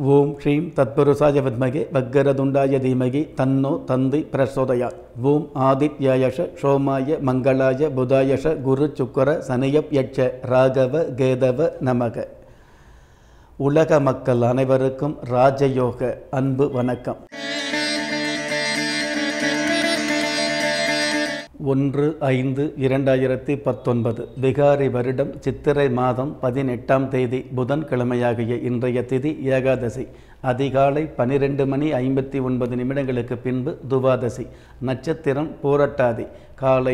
ஓம் ஸ்ரீம் தத்புருஷாய வித்மகே வக்கரதுண்டாய தீமகி தன்னோ தந்தி பிரசோதயாத். ஓம் ஆதித்யாயஷ சோமாய மங்களாய புதாயஷ குரு சுக்கர சனியப் யட்ச ராகவ கேதவ நமக. உலக மக்கள் அனைவருக்கும் ராஜயோக அன்பு வணக்கம். 1/5/2019 விகாரி வருடம் சித்திரை மாதம் 18ஆம் தேதி புதன்கிழமையாகிய இன்றைய திதி ஏகாதசி. அதிகாலை 12:59 பின்பு துவாதசி. நட்சத்திரம் பூரட்டாதி. காலை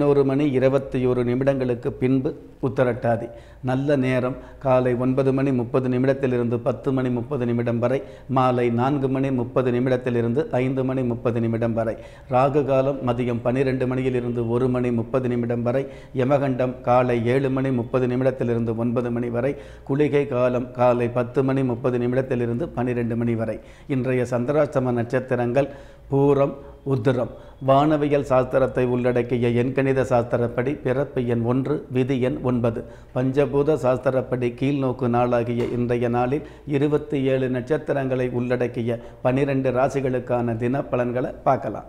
11:21 பின்பு உத்தரட்டாதி. நல்ல நேரம் காலை 9:30 10:30 வரை, மாலை 4:30 5:30 வரை. ராகு காலம் மதியம் 12 மணியிலிருந்து 1:30 வரை. யமகண்டம் காலை 7:30 9 வரை. குளிகை காலம் காலை 10:30 12 மணி வரை. இன்றைய சந்திராஷ்டம நட்சத்திரங்கள் பூரம், உத்திரம். வானவியல் சாஸ்திரத்தை உள்ளடக்கிய எண்கணித சாஸ்திரப்படி பிறப்பு எண் 1, விதி எண் 9. பஞ்சபூத சாஸ்திரப்படி கீழ்நோக்கு நாளாகிய இன்றைய நாளில் 27 நட்சத்திரங்களை உள்ளடக்கிய 12 ராசிகளுக்கான தின பலன்களை பார்க்கலாம்.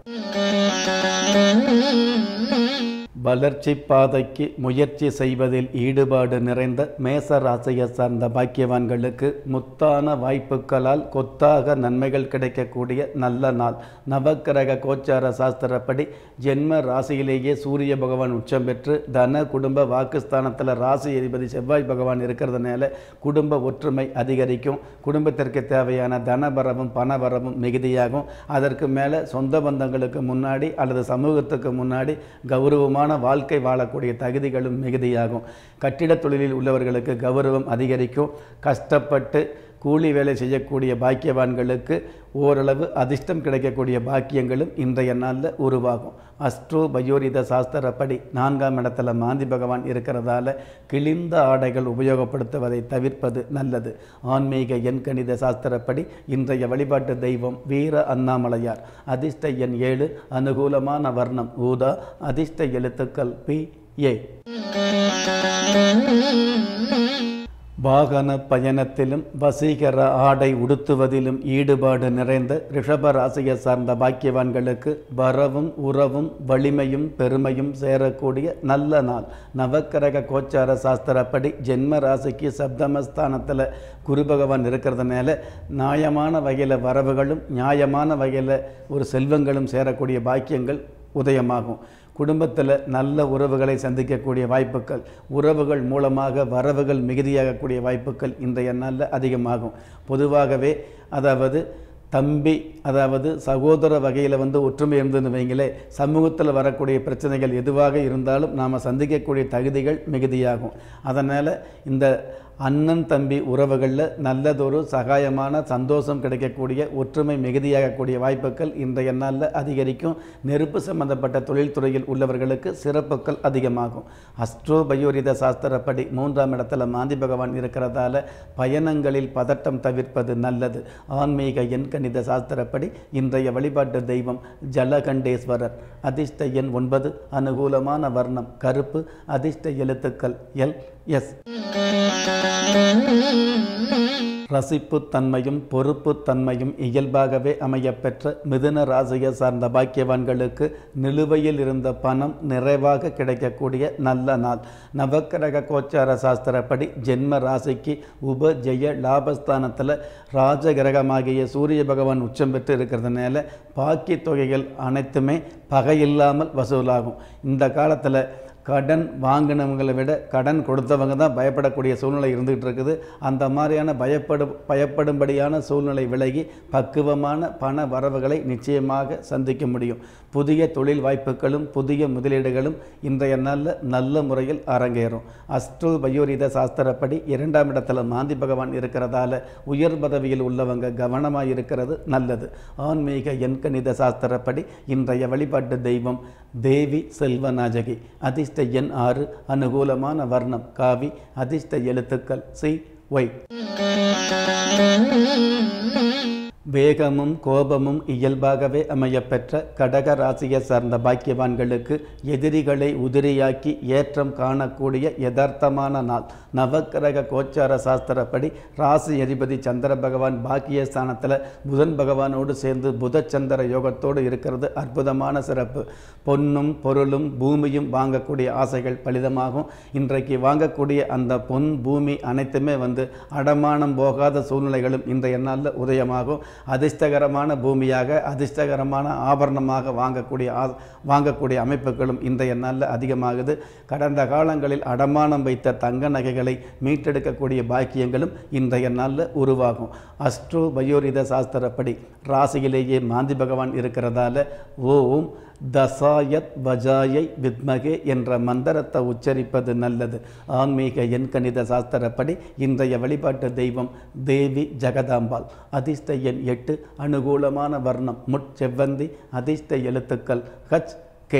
வளர்ச்சி பாதைக்கு முயற்சி செய்வதில் ஈடுபாடு நிறைந்த மேச ராசியை சார்ந்த பாக்கியவான்களுக்கு முத்தான வாய்ப்புகளால் கொத்தாக நன்மைகள் கிடைக்கக்கூடிய நல்ல நாள். நவக்கிரக கோச்சார சாஸ்திரப்படி ஜென்ம ராசியிலேயே சூரிய பகவான் உச்சம் பெற்று தன குடும்ப வாக்குஸ்தானத்தில் ராசி அதிபதி செவ்வாய் பகவான் இருக்கிறதுனால குடும்ப ஒற்றுமை அதிகரிக்கும். குடும்பத்திற்கு தேவையான தனவரவும் பணவரவும் மிகுதியாகும். அதற்கு மேலே சொந்த பந்தங்களுக்கு முன்னாடி அல்லது சமூகத்துக்கு முன்னாடி கௌரவமான வாழ்க்கை வாழக்கூடிய தகுதிகளும் மிகுதியாகும். கட்டிட தொழிலில் உள்ளவர்களுக்கு கௌரவம் அதிகரிக்கும். கஷ்டப்பட்டு கூலி வேலை செய்யக்கூடிய பாக்கியவான்களுக்கு ஓரளவு அதிர்ஷ்டம் கிடைக்கக்கூடிய பாக்கியங்களும் இன்றைய நாளில் உருவாகும். அஸ்ட்ரோ பயோரித சாஸ்திரப்படி 4ஆம் இடத்துல மாந்தி பகவான் இருக்கிறதால கிழிந்த ஆடைகள் உபயோகப்படுத்துவதை தவிர்ப்பது நல்லது. ஆன்மீக எண்கணித சாஸ்திரப்படி இன்றைய வழிபாட்டு தெய்வம் வீர அண்ணாமலையார். அதிர்ஷ்ட எண் 7. அனுகூலமான வர்ணம் ஊதா. அதிர்ஷ்ட எழுத்துக்கள் PA. வாகன பயணத்திலும் வசீகர ஆடை உடுத்துவதிலும் ஈடுபாடு நிறைந்த ரிஷப ராசியை சார்ந்த பாக்கியவான்களுக்கு வரவும் உறவும் வலிமையும் பெருமையும் சேரக்கூடிய நல்ல நாள். நவக்கிரக கோச்சார சாஸ்திரப்படி ஜென்ம ராசிக்கு சப்தமஸ்தானத்தில் குரு பகவான் இருக்கிறதுனால நியாயமான வகையில் வரவுகளும் நியாயமான வகையில் ஒரு செல்வங்களும் சேரக்கூடிய பாக்கியங்கள் உதயமாகும். குடும்பத்தில் நல்ல உறவுகளை சந்திக்கக்கூடிய வாய்ப்புகள், உறவுகள் மூலமாக வரவுகள் மிகுதியாகக்கூடிய வாய்ப்புகள் இன்றைய நாளில் அதிகமாகும். பொதுவாகவே தம்பி சகோதர வகையில் ஒற்றுமை இருந்ததுன்னு வைங்களே, சமூகத்தில் வரக்கூடிய பிரச்சனைகள் எதுவாக இருந்தாலும் நாம் சந்திக்கக்கூடிய தகுதிகள் மிகுதியாகும். அதனால் இந்த அண்ணன் தம்பி உறவுகளில் நல்லதொரு சகாயமான சந்தோஷம் கிடைக்கக்கூடிய ஒற்றுமை மிகுதியாகக்கூடிய வாய்ப்புகள் இன்றைய நாளில் அதிகரிக்கும். நெருப்பு சம்பந்தப்பட்ட தொழில்துறையில் உள்ளவர்களுக்கு சிறப்புகள் அதிகமாகும். அஸ்ட்ரோ பயோரித சாஸ்திரப்படி 3ஆம் இடத்துல மாந்தி பகவான் இருக்கிறதால பயணங்களில் பதட்டம் தவிர்ப்பது நல்லது. ஆன்மீக எண்கணித சாஸ்திரப்படி இன்றைய வழிபாட்டு தெய்வம் ஜலகண்டேஸ்வரர். அதிர்ஷ்ட எண் 9. அனுகூலமான வர்ணம் கருப்பு. அதிர்ஷ்ட எழுத்துக்கள் LS. ரசிப்பு தன்மையும் பொறுப்பு தன்மையும் இயல்பாகவே அமையப்பெற்ற மிதுன ராசியை சார்ந்த பாக்கியவான்களுக்கு நிலுவையில் இருந்த பணம் நிறைவாக கிடைக்கக்கூடிய நல்ல நாள். நவக்கிரக கோச்சார சாஸ்திரப்படி ஜென்ம ராசிக்கு உப ஜெய லாபஸ்தானத்தில் ராஜகிரகமாகிய சூரிய பகவான் உச்சம் பெற்று இருக்கிறதுனால பாக்கி தொகைகள் அனைத்துமே பகையில்லாமல் வசூலாகும். இந்த காலத்தில் கடன் வாங்கினவங்களை விட கடன் கொடுத்தவங்க தான் பயப்படக்கூடிய சூழ்நிலை இருந்துகிட்டு இருக்குது. அந்த மாதிரியான பயப்படும்படியான சூழ்நிலை விலகி பக்குவமான பண வரவுகளை நிச்சயமாக சந்திக்க முடியும். புதிய தொழில் வாய்ப்புகளும் புதிய முதலீடுகளும் இன்றைய நாளில் நல்ல முறையில் அரங்கேறும். அஸ்ட்ரோ பயோரித சாஸ்திரப்படி 2ஆம் இடத்துல மாந்தி பகவான் இருக்கிறதால உயர் பதவியில் உள்ளவங்க கவனமாக இருக்கிறது நல்லது. ஆன்மீக எண்கணித சாஸ்திரப்படி இன்றைய வழிபாட்டு தெய்வம் தேவி செல்வநாயகி. அதிர்ஷ்ட எண் 6. அனுகூலமான வர்ணம் காவி. அதிர்ஷ்ட எழுத்துக்கள் CY. வேகமும் கோபமும் இயல்பாகவே அமையப்பெற்ற கடக ராசியை சார்ந்த பாக்கியவான்களுக்கு எதிரிகளை உதிரியாக்கி ஏற்றம் காணக்கூடிய யதார்த்தமான நாள். நவக்கிரக கோச்சார சாஸ்திரப்படி ராசி அதிபதி சந்திர பகவான் பாக்கியஸ்தானத்தில் புதன் பகவானோடு சேர்ந்து புதச்சந்திர யோகத்தோடு இருக்கிறது அற்புதமான சிறப்பு. பொன்னும் பொருளும் பூமியும் வாங்கக்கூடிய ஆசைகள் பலிதமாகும். இன்றைக்கு வாங்கக்கூடிய அந்த பொன் பூமி அனைத்துமே அடமானம் போகாத சூழ்நிலைகளும் இன்றைய நாளில் உதயமாகும். அதிர்ஷ்டகரமான பூமியாக அதிர்ஷ்டகரமான ஆபரணமாக வாங்கக்கூடிய அமைப்புகளும் இன்றைய நாளில் அதிகமாகுது. கடந்த காலங்களில் அடமானம் வைத்த தங்க நகைகளை மீட்டெடுக்கக்கூடிய பாக்கியங்களும் இன்றைய நாளில் உருவாகும். அஸ்ட்ரோ பயோரித சாஸ்திரப்படி ராசியிலேயே மாந்தி பகவான் இருக்கிறதால ஓம் தசாயத் வஜாயை வித்மகே என்ற மந்திரத்தை உச்சரிப்பது நல்லது. ஆன்மீக எண்கணித சாஸ்திரப்படி இன்றைய வழிபாட்டு தெய்வம் தேவி ஜெகதாம்பாள். அதிர்ஷ்ட எண் 8. அனுகூலமான வர்ணம் முட்செவ்வந்தி. அதிர்ஷ்ட எழுத்துக்கள் HK.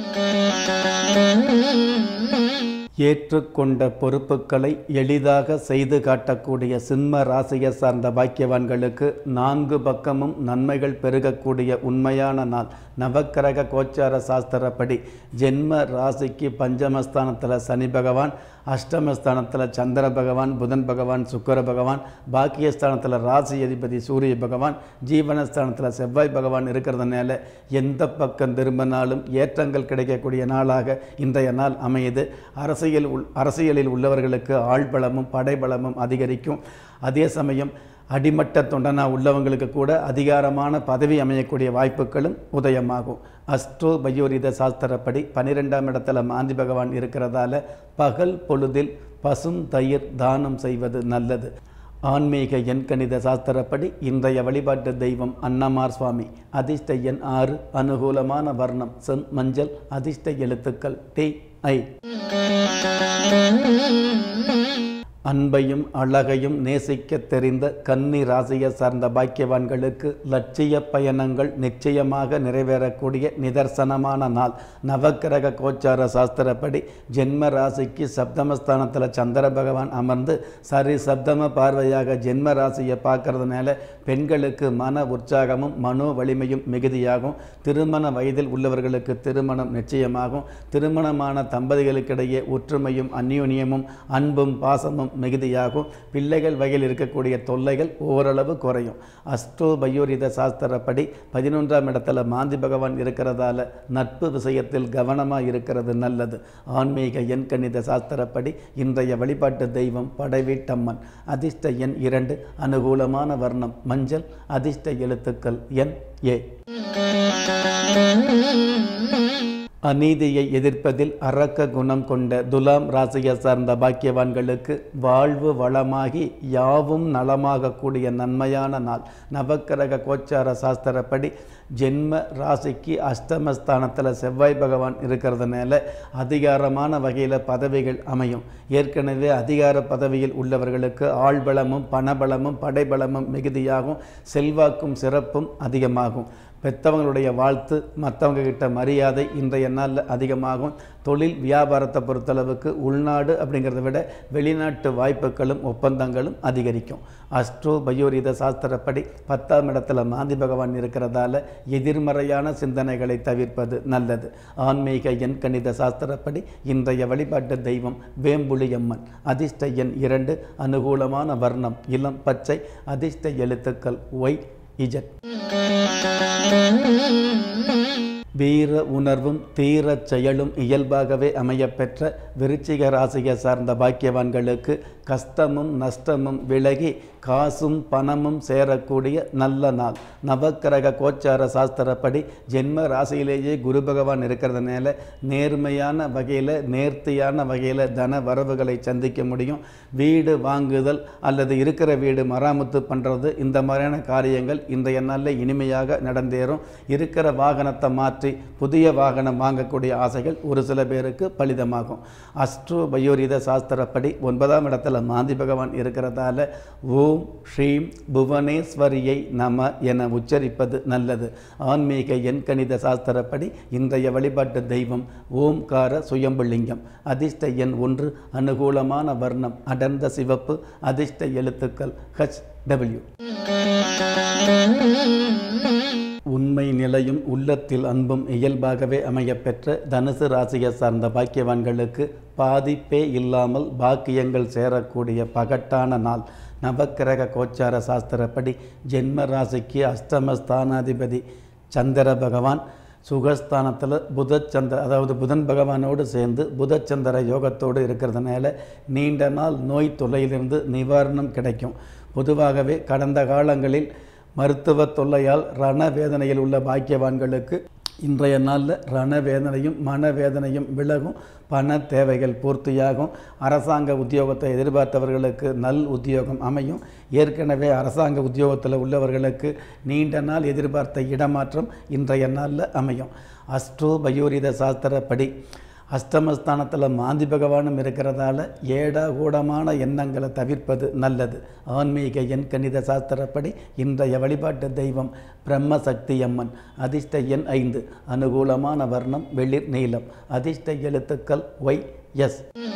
ஏற்றுக்கொண்ட பொறுப்புகளை எளிதாக செய்து காட்டக்கூடிய சிம்ம ராசியை சார்ந்த பாக்கியவான்களுக்கு 4 பக்கமும் நன்மைகள் பெருகக்கூடிய உண்மையான நாள். நவக்கிரக கோச்சார சாஸ்திரப்படி ஜென்ம ராசிக்கு பஞ்சமஸ்தானத்தில் சனி பகவான், அஷ்டமஸ்தானத்தில் சந்திர பகவான், புதன் பகவான், சுக்கிர பகவான், பாக்கியஸ்தானத்தில் ராசி அதிபதி சூரிய பகவான், ஜீவனஸ்தானத்தில் செவ்வாய் பகவான் இருக்கிறதுனால எந்த பக்கம் திரும்பினாலும் ஏற்றங்கள் கிடைக்கக்கூடிய நாளாக இன்றைய நாள் அமையுது. அரசியலில் உள்ளவர்களுக்கு ஆள்பலமும் படைபலமும் அதிகரிக்கும். அதே சமயம் அடிமட்ட தொண்டனா உள்ளவங்களுக்கு கூட அதிகாரமான பதவி அமையக்கூடிய வாய்ப்புகளும் உதயமாகும். அஸ்ட்ரோ பயோரித சாஸ்திரப்படி 12ஆம் இடத்துல மாந்தி பகவான் இருக்கிறதால பகல் பொழுதில் பசும் தயிர் தானம் செய்வது நல்லது. ஆன்மீக எண்கணித சாஸ்திரப்படி இன்றைய வழிபாட்டு தெய்வம் அன்னமார் சுவாமி. அதிர்ஷ்ட எண் 6. அனுகூலமான வர்ணம் மஞ்சள். அதிர்ஷ்ட எழுத்துக்கள் TI. அன்பையும் அழகையும் நேசிக்க தெரிந்த கன்னி ராசியை சார்ந்த பாக்கியவான்களுக்கு லட்சிய பயணங்கள் நிச்சயமாக நிறைவேறக்கூடிய நிதர்சனமான நாள். நவக்கிரக கோச்சார சாஸ்திரப்படி ஜென்ம ராசிக்கு சப்தமஸ்தானத்தில் சந்திர பகவான் அமர்ந்து சரி சப்தம பார்வையாக ஜென்ம ராசியை பார்க்கறதுனால பெண்களுக்கு மன உற்சாகமும் மனோ வலிமையும் மிகுதியாகும். திருமண வயதில் உள்ளவர்களுக்கு திருமணம் நிச்சயமாகும். திருமணமான தம்பதிகளுக்கிடையே ஒற்றுமையும் அந்யோன்யமும் அன்பும் பாசமும் மிகுதியாகும். பிள்ளைகள் வகையில் இருக்கக்கூடிய தொல்லைகள் ஓரளவு குறையும். அஸ்ட்ரோ பயோரித சாஸ்திரப்படி 11ஆம் இடத்துல மாந்தி பகவான் இருக்கிறதால நட்பு விஷயத்தில் கவனமாக இருக்கிறது நல்லது. ஆன்மீக எண்கணித சாஸ்திரப்படி இன்றைய வழிபாட்டு தெய்வம் படைவீட்டம்மன். அதிர்ஷ்ட எண் 2. அனுகூலமான வர்ணம் மஞ்சள். அதிர்ஷ்ட எழுத்துக்கள் NA. அநீதியை எதிர்ப்பதில் அரக்க குணம் கொண்ட துலாம் ராசியை சார்ந்த பாக்கியவான்களுக்கு வாழ்வு வளமாகி யாவும் நலமாக கூடிய நன்மையான நாள். நவக்கிரக கோச்சார சாஸ்திரப்படி ஜென்ம ராசிக்கு அஷ்டமஸ்தானத்தில் செவ்வாய் பகவான் இருக்கிறதுனால அதிகாரமான வகையில் பதவிகள் அமையும். ஏற்கனவே அதிகார பதவியில் உள்ளவர்களுக்கு ஆள்பலமும் பணபலமும் படைபலமும் மிகுதியாகும். செல்வாக்கும் சிறப்பும் அதிகமாகும். பெற்றவங்களுடைய வாழ்த்து, மற்றவங்க கிட்ட மரியாதை இன்றைய நாளில் அதிகமாகும். தொழில் வியாபாரத்தை பொறுத்தளவுக்கு உள்நாடு அப்படிங்கிறத விட வெளிநாட்டு வாய்ப்புகளும் ஒப்பந்தங்களும் அதிகரிக்கும். அஸ்ட்ரோ பயோரித சாஸ்திரப்படி 10ஆம் இடத்துல மாந்தி பகவான் இருக்கிறதால எதிர்மறையான சிந்தனைகளை தவிர்ப்பது நல்லது. ஆன்மீக எண்கணித சாஸ்திரப்படி இன்றைய வழிபாட்டு தெய்வம் வேம்புலியம்மன். அதிர்ஷ்ட எண் 2. அனுகூலமான வர்ணம் இளம் பச்சை. அதிர்ஷ்ட எழுத்துக்கள் YZ. வீர உணர்வும் தீரச் செயலும் இயல்பாகவே அமையப்பெற்ற விருச்சிக ராசியை சார்ந்த பாக்கியவான்களுக்கு கஷ்டமும் நஷ்டமும் விலகி காசும் பணமும் சேரக்கூடிய நல்ல நாள். நவக்கிரக கோச்சார சாஸ்திரப்படி ஜென்ம ராசியிலேயே குரு பகவான் இருக்கிறதுனால நேர்மையான வகையில் நேர்த்தியான வகையில் தன வரவுகளை சந்திக்க முடியும். வீடு வாங்குதல் அல்லது இருக்கிற வீடு மராமத்து பண்ணுறது இந்த மாதிரியான காரியங்கள் இன்றைய நாளில் இனிமையாக நடந்தேறும். இருக்கிற வாகனத்தை மாற்றி புதிய வாகனம் வாங்கக்கூடிய ஆசைகள் ஒரு சில பேருக்கு பலிதமாகும். அஸ்ட்ரோ பயோரித சாஸ்திரப்படி 9ஆம் இடத்துல மாந்தி பகவான் இருக்கிறதால ஓம் ஸ்ரீம் புவனேஸ்வரியை நம என உச்சரிப்பது நல்லது. ஆன்மீக எண்கணித சாஸ்திரப்படி இன்றைய வழிபாட்டு தெய்வம் ஓம்கார சுயம்புலிங்கம். அதிர்ஷ்ட எண் 1. அனுகூலமான வர்ணம் அடர்ந்த சிவப்பு. அதிர்ஷ்ட எழுத்துக்கள் HW. உண்மை நிலையும் உள்ளத்தில் அன்பும் இயல்பாகவே அமையப்பெற்ற தனுசு ராசியை சார்ந்த பாக்கியவான்களுக்கு பாதிப்பே இல்லாமல் பாக்கியங்கள் சேரக்கூடிய பகட்டான நாள். நவக்கிரக கோச்சார சாஸ்திரப்படி ஜென்ம ராசிக்கு அஷ்டமஸ்தானாதிபதி சந்திர பகவான் சுகஸ்தானத்தில் புதன் பகவானோடு சேர்ந்து புதச்சந்திர யோகத்தோடு இருக்கிறதுனால நீண்ட நாள் நோய் தொல்லையிலிருந்து நிவாரணம் கிடைக்கும். பொதுவாகவே கடந்த காலங்களில் மருத்துவ தொல்லையால் ரணவேதனையில் உள்ள பாக்கியவான்களுக்கு இன்றைய நாளில் ரணவேதனையும் மனவேதனையும் விலகும். பண தேவைகள் பூர்த்தியாகும். அரசாங்க உத்தியோகத்தை எதிர்பார்த்தவர்களுக்கு நல் உத்தியோகம் அமையும். ஏற்கனவே அரசாங்க உத்தியோகத்தில் உள்ளவர்களுக்கு நீண்ட நாள் எதிர்பார்த்த இடமாற்றம் இன்றைய நாளில் அமையும். அஸ்ட்ரோ பயோரித சாஸ்திரப்படி அஷ்டமஸ்தானத்தில் மாந்தி பகவானும் இருக்கிறதால ஏடாகூடமான எண்ணங்களை தவிர்ப்பது நல்லது. ஆன்மீக எண்கணித சாஸ்திரப்படி இன்றைய வழிபாட்டு தெய்வம் பிரம்மசக்தி அம்மன். அதிர்ஷ்ட எண் 5. அனுகூலமான வர்ணம் வெளிர் நீலம். அதிர்ஷ்ட எழுத்துக்கள் YS.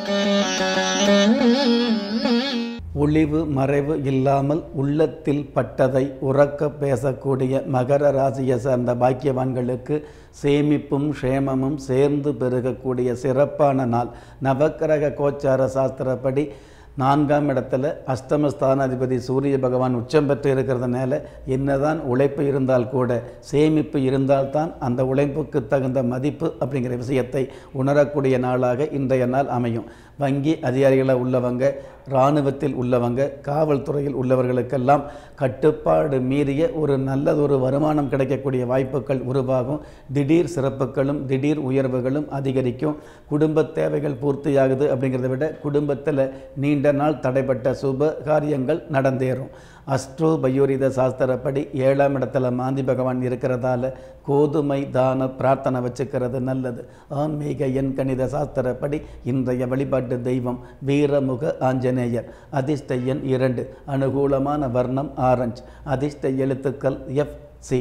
ஒளிவு மறைவு இல்லாமல் உள்ளத்தில் பட்டதை உறக்க பேசக்கூடிய மகர ராசியை சார்ந்த பாக்கியவான்களுக்கு சேமிப்பும் க்ஷேமமும் சேர்ந்து பெருகக்கூடிய சிறப்பான நாள். நவக்கிரக கோச்சார சாஸ்திரப்படி 4ஆம் இடத்துல அஷ்டமஸ்தானாதிபதி சூரிய பகவான் உச்சம் பெற்று இருக்கிறதுனால என்னதான் உழைப்பு இருந்தால் கூட சேமிப்பு இருந்தால்தான் அந்த உழைப்புக்கு தகுந்த மதிப்பு அப்படிங்கிற விஷயத்தை உணரக்கூடிய நாளாக இன்றைய நாள் அமையும். வங்கி அதிகாரிகளாக உள்ளவங்க, இராணுவத்தில் உள்ளவங்க, காவல்துறையில் உள்ளவர்களுக்கெல்லாம் கட்டுப்பாடு மீறிய ஒரு நல்லதொரு வருமானம் கிடைக்கக்கூடிய வாய்ப்புகள் உருவாகும். திடீர் சிறப்புகளும் திடீர் உயர்வுகளும் அதிகரிக்கும். குடும்ப தேவைகள் பூர்த்தியாகுது அப்படிங்கிறத விட குடும்பத்தில் நீண்ட நாள் தடைப்பட்ட சுப காரியங்கள் நடந்தேறும். அஸ்ட்ரோ பயோரித சாஸ்திரப்படி 7ஆம் இடத்துல மாந்தி பகவான் இருக்கிறதால கோதுமை தான பிரார்த்தனை வச்சுக்கிறது நல்லது. ஆன்மீக எண்கணித சாஸ்திரப்படி இன்றைய வழிபாட்டு தெய்வம் வீரமுக ஆஞ்சநேயர். அதிர்ஷ்ட எண் 2. அனுகூலமான வர்ணம் ஆரஞ்சு. அதிர்ஷ்ட எழுத்துக்கள் FC.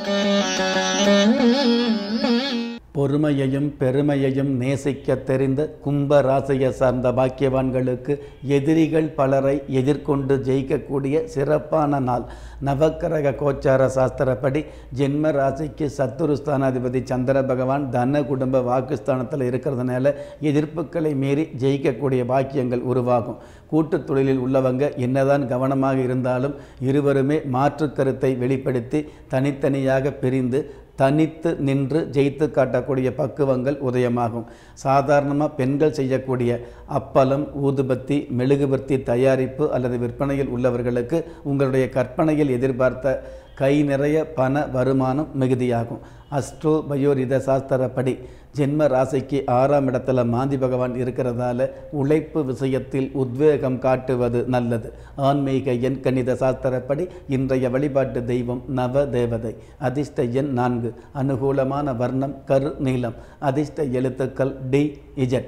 பொறுமையையும் பெருமையையும் நேசிக்க தெரிந்த கும்ப ராசியை சார்ந்த பாக்கியவான்களுக்கு எதிரிகள் பலரை எதிர்கொண்டு ஜெயிக்கக்கூடிய சிறப்பான நாள். நவக்கிரக கோச்சார சாஸ்திரப்படி ஜென்ம ராசிக்கு சத்துருஸ்தானாதிபதி சந்திர பகவான் தன குடும்ப வாக்குஸ்தானத்தில் இருக்கிறதுனால எதிர்ப்புகளை மீறி ஜெயிக்கக்கூடிய பாக்கியங்கள் உருவாகும். கூட்டு தொழிலில் உள்ளவங்க என்னதான் கவனமாக இருந்தாலும் இருவருமே மாற்று கருத்தை வெளிப்படுத்தி தனித்தனியாக பிரிந்து தனித்து நின்று ஜெயித்து காட்டக்கூடிய பக்குவங்கள் உதயமாகும். சாதாரணமாக பெண்கள் செய்யக்கூடிய அப்பளம், ஊதுபத்தி, மெழுகுபர்த்தி தயாரிப்பு அல்லது விற்பனையில் உள்ளவர்களுக்கு உங்களுடைய கற்பனையில் எதிர்பார்த்த கை நிறைய பண வருமானம் மிகுதியாகும். அஸ்ட்ரோ பயோரித சாஸ்திரப்படி ஜென்ம ராசிக்கு 6ஆம் இடத்துல மாந்தி பகவான் இருக்கிறதால உழைப்பு விஷயத்தில் உத்வேகம் காட்டுவது நல்லது. ஆன்மீக எண்கணித சாஸ்திரப்படி இன்றைய வழிபாட்டு தெய்வம் நவ தேவதை. அதிர்ஷ்ட எண் 4. அனுகூலமான வர்ணம் கரு நீலம். அதிர்ஷ்ட எழுத்துக்கள் DZ.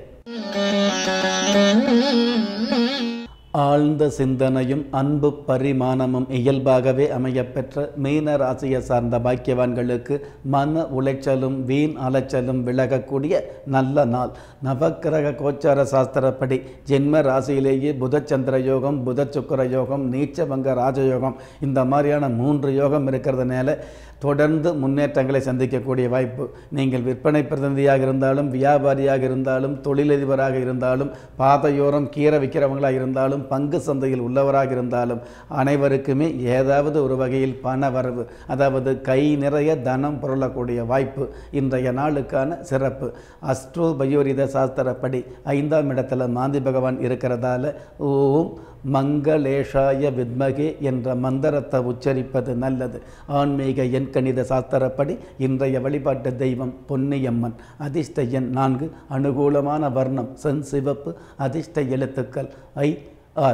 ஆழ்ந்த சிந்தனையும் அன்பு பரிமாணமும் இயல்பாகவே அமையப்பெற்ற மீன ராசியை சார்ந்த பாக்கியவான்களுக்கு மன உளைச்சலும் வீண் அலைச்சலும் விலகக்கூடிய நல்ல நாள். நவக்கிரக கோச்சார சாஸ்திரப்படி ஜென்ம ராசியிலேயே புதச்சந்திர யோகம், புத சுக்கிர யோகம், நீச்சபங்க ராஜயோகம் இந்த மாதிரியான 3 யோகம் இருக்கிறதுனால தொடர்ந்து முன்னேற்றங்களை சந்திக்கக்கூடிய வாய்ப்பு. நீங்கள் விற்பனை பிரதிநிதியாக இருந்தாலும், வியாபாரியாக இருந்தாலும், தொழிலதிபராக இருந்தாலும், பாதையோரம் கீரை விற்கிறவங்களாக இருந்தாலும், பங்கு சந்தையில் உள்ளவராக இருந்தாலும் அனைவருக்குமே ஏதாவது ஒரு வகையில் பண வரவு, அதாவது கை நிறைய தனம் புரளக்கூடிய வாய்ப்பு இன்றைய நாளுக்கான சிறப்பு. அஸ்ட்ரோ பயோரித சாஸ்திரப்படி 5ஆம் இடத்துல மாந்தி பகவான் இருக்கிறதால ஓம் மங்களேஷாய வித்மகே என்ற மந்திரத்தை உச்சரிப்பது நல்லது. ஆன்மீக எண்கணித சாஸ்திரப்படி இன்றைய வழிபாட்டு தெய்வம் பொன்னியம்மன். அதிர்ஷ்ட எண் 4. அனுகூலமான வர்ணம் செஞ்சிவப்பு. அதிர்ஷ்ட எழுத்துக்கள் IR.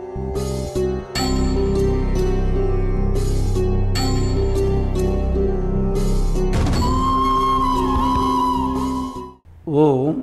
ஓம்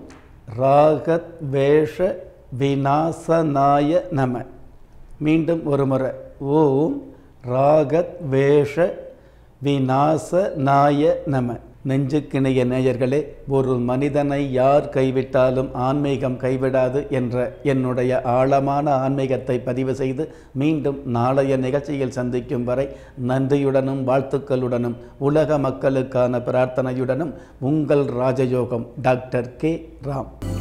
ராகத் வேஷ விநாசனாய நம. மீண்டும் ஒரு முறை ஓம் ராகத்வேஷ விநாசனாய நம. நெஞ்சுக்கிணைய நேயர்களே, ஒரு மனிதனை யார் கைவிட்டாலும் ஆன்மீகம் கைவிடாது என்ற என்னுடைய ஆழமான ஆன்மீகத்தை பதிவு செய்து மீண்டும் நாளைய நிகழ்ச்சியில் சந்திக்கும் வரை நன்றியுடனும் வாழ்த்துக்களுடனும் உலக மக்களுக்கான பிரார்த்தனையுடனும் உங்கள் ராஜயோகம் டாக்டர் கே. ராம்.